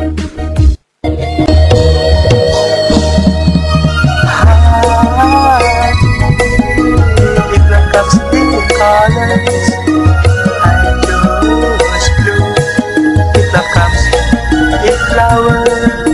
It becomes the colors and those blue. It becomes a flower.